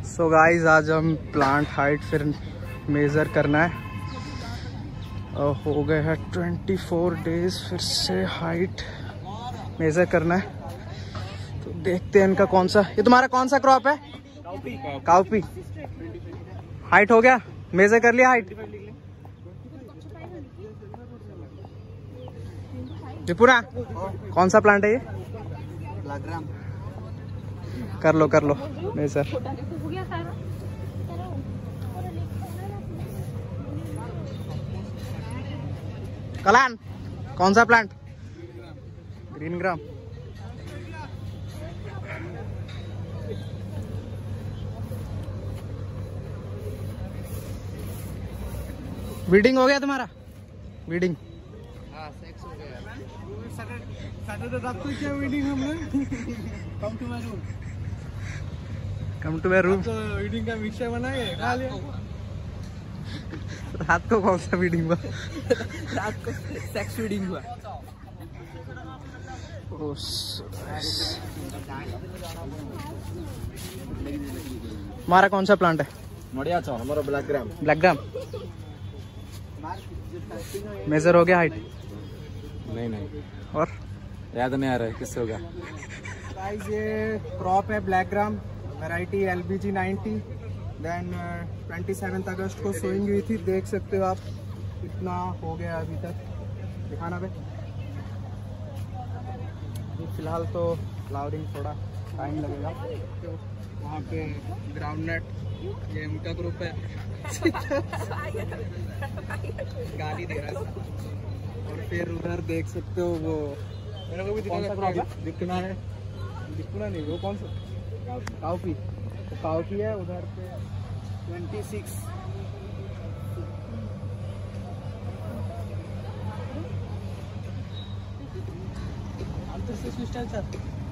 So guys आज हम plant height फिर मेज़र करना है। हो गए हैं 24 डेज, फिर से हाइट मेज़र करना है। तो देखते हैं इनका कौन सा, ये तुम्हारा कौन सा क्रॉप है? काउपी। हाइट हो गया, मेज़र कर लिया हाइट? त्रिपुरा कौन सा प्लांट है ये? ब्लैकग्राम। कर लो मेज़र। कलान कौन सा प्लांट? Green gram. वीडिंग हो गया तुम्हारा? वीडिंग सेक्स हो गया। रात को क्या वीडिंग हमने? Come to my room. तो वीडिंग का मिक्सर बनाए खा लिया। रात को कौन सा वीडिंग हुआ? रात को सेक्स वीडिंग हुआ। हमारा कौन सा प्लांट है? बढ़िया था हमारा ब्लैकग्राम। ब्लैकग्राम। मेजर हो गया हाइट? नहीं और याद नहीं आ रहा है किससे होगा। गाइस ये क्रॉप है ब्लैकग्राम, वैरायटी LBG 90। देन 27 अगस्त को सोइंग हुई थी, देख सकते हो आप कितना हो गया अभी तक। दिखाना पे फिलहाल तो फ्लावरिंग थोड़ा टाइम लगेगा। वहाँ पे ग्राउंड नट, ये उनका ग्रुप है। गाली दे रहा है। और फिर उधर देख सकते हो वो मेरे को भी दिखना है। दिखना नहीं, वो कौन सा? काउपी। तो काउपी है उधर पे 26। अंतर से स्टाइल सर